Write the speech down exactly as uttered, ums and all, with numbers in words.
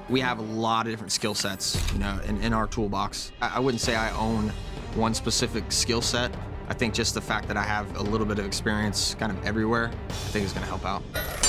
We have a lot of different skill sets, you know, in, in our toolbox. I, I wouldn't say I own one specific skill set. I think just the fact that I have a little bit of experience kind of everywhere, I think is gonna help out.